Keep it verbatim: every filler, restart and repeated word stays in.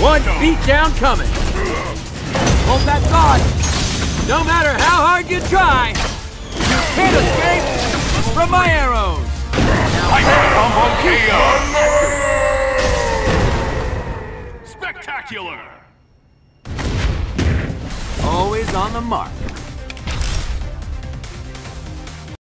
One beatdown coming. Hold that thought. No matter how hard you try, you can't escape from my arrows. Hyper combo K O. Spectacular. Always on the mark.